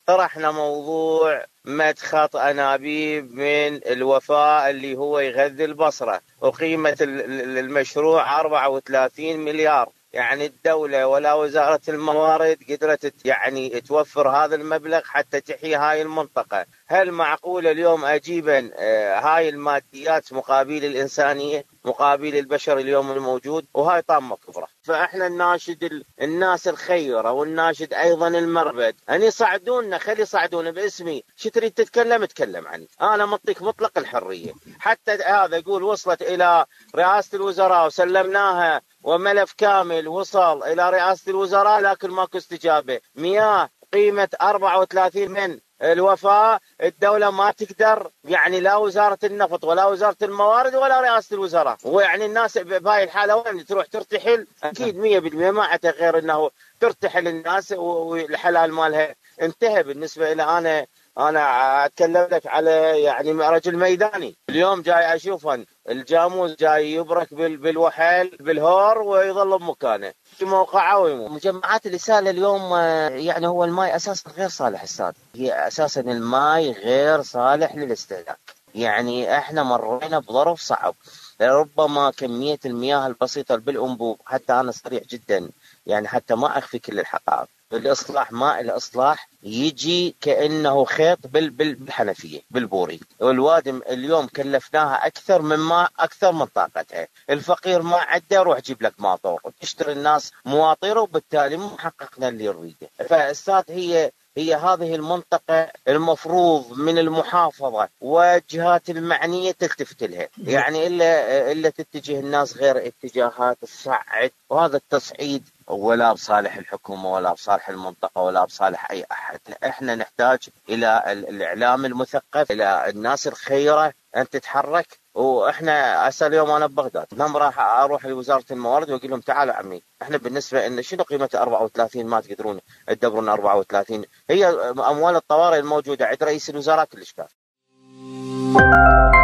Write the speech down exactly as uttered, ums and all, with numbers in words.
طرحنا موضوع مد خط أنابيب من الوفاء اللي هو يغذي البصرة، وقيمة المشروع أربعة وثلاثين مليار. يعني الدولة ولا وزارة الموارد قدرت يعني توفر هذا المبلغ حتى تحيي هاي المنطقة. هل معقول اليوم أجيبا هاي الماديات مقابل الإنسانية، مقابل البشر اليوم الموجود؟ وهاي طامة كبرى. فإحنا الناشد الناس الخيرة والناشد أيضا المربد أن يصعدونا، خلي يصعدونا باسمي. شو تريد تتكلم تكلم عني، أنا مطيك مطلق الحرية. حتى هذا يقول وصلت إلى رئاسة الوزراء وسلمناها وملف كامل وصل إلى رئاسة الوزراء لكن ماكو استجابة. مياه قيمة أربعة وثلاثين من الوفاء الدولة ما تقدر، يعني لا وزارة النفط ولا وزارة الموارد ولا رئاسة الوزراء. ويعني الناس بهاي الحالة وين تروح ترتحل؟ أكيد مية بالمية ما عدا غير أنه ترتحل الناس والحلال مالها انتهى. بالنسبة إلى أنا أنا أتكلم لك على يعني رجل ميداني. اليوم جاي أشوفن الجاموس جاي يبرك بالوحل بالهور ويظل بمكانه في موقعه ويموت. مجمعات الإسالة اليوم يعني هو الماء أساسا غير صالح السادة، هي أساسا الماء غير صالح للاستهلاك. يعني احنا مرينا بظرف صعب، ربما كمية المياه البسيطة بالأنبوب. حتى أنا صريح جدا يعني حتى ما أخفي كل الحقائق، الإصلاح ماء الإصلاح يجي كأنه خيط بالحنفية بالبوري. والوادم اليوم كلفناها أكثر من ما أكثر من طاقتها. الفقير ما عده روح جيب لك ماطور، تشتري الناس مواطير وبالتالي ما حققنا اللي نريده. فأستاذ هي هي هذه المنطقة المفروض من المحافظة والجهات المعنية تلتفت لها، يعني إلا إلا تتجه الناس غير اتجاهات تصعد. وهذا التصعيد ولا بصالح الحكومة ولا بصالح المنطقة ولا بصالح أي أحد. إحنا نحتاج إلى الإعلام المثقف، إلى الناس الخيرة أن تتحرك. وإحنا هسه اليوم أنا ببغداد، نعم راح أروح لوزارة الموارد وأقول لهم تعالوا عمي إحنا بالنسبة إن شنو قيمة أربعة وثلاثين ما تقدرون تدبرون أربعة وثلاثين؟ هي أموال الطوارئ الموجودة عند رئيس الوزراء كلش كافية.